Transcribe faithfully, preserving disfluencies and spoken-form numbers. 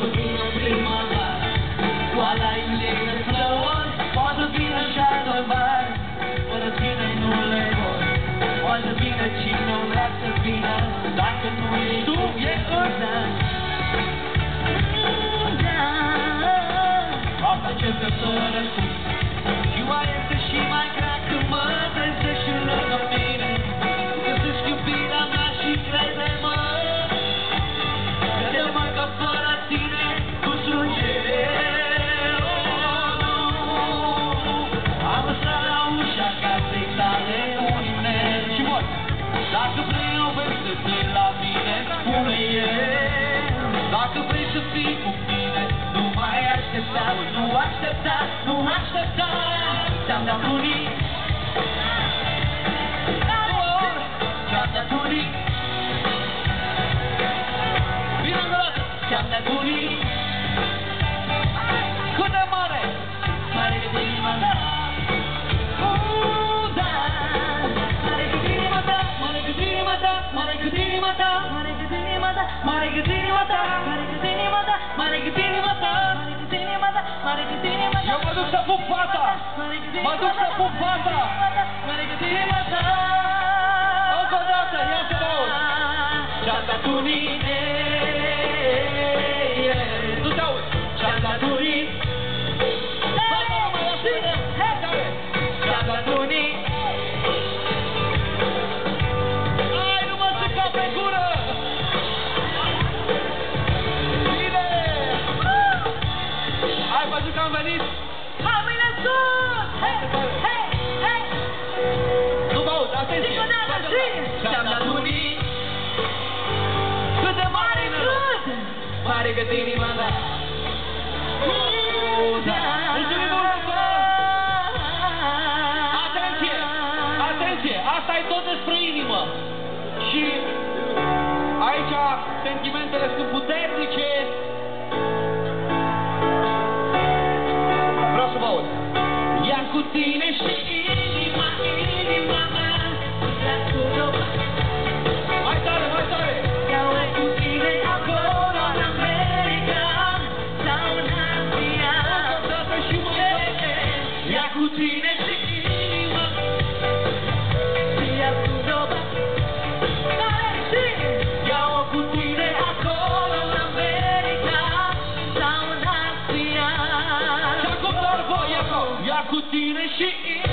să vină primăvară, Scoala Iuliei de flori, poate vină și altă vară, fără tine nu le vor. Poate vină cine vrea să vină, dacă nu ești tu, e urna. Asta începe fără tu. Ziua este și mai grea când mă trezești lângă mine. Găsești iubirea mea și crede-mă, crede-mă că fără tine nu sunt eu. Am lăsat la ușa casei tale un inel și mor. Dacă vrei o veste de la mine, spune el. Dacă vrei să fii cu mine, nu mai aștepta, nu aștepta, nu aștepta. Ți-am dat unii, ți-am dat unii. Bine încă o dată, ți-am dat unii. Cât de mare? Mare cât inima ta. Uuu, da. Mare cât inima ta, mare cât inima ta, mare cât inima ta, mare cât inima ta, mare cât inima ta, mare cât inima ta, mare cât inima ta, mare cât inima ta, mare cât inima ta. Eu mă duc să pup fata, mă duc să pup fata. Mare cât inima ta. Încă o dată, ia să mă aud. Ce-am dat unii, nu te aud. Ce-am dat unii. Fata nu mai lasă de tare. Ce-am dat unii. Hai, nu mă țipa pe gură. Bine. Hai, văzut că am venit. Hai, mâine sus. Hei, hei, hei. Nu mă aud, atenție. Ce-am dat unii. Cât de mare e noroc, mare cât inima ta. Mulțumim mult, bă! Atenție, atenție, asta e tot despre inimă. Și aici sentimentele sunt puternice. Vreau să vă aud. Ia cu tine și inima, inima mea. Mai tare, mai tare! Ia-o cu tine acolo în America sau în Asia. Ia cu tine și inima. Ia cu doba. Ia-o cu tine acolo în America sau în Asia. Și acum doar voi, ia cu tine și inima.